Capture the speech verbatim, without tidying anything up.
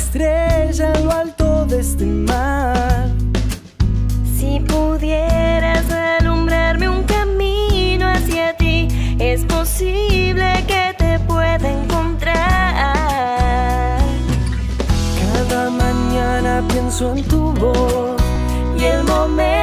estrella en lo alto de este mar. Si pudieras alumbrarme un camino hacia ti, es posible que te pueda encontrar. Cada mañana pienso en tu voz y el momento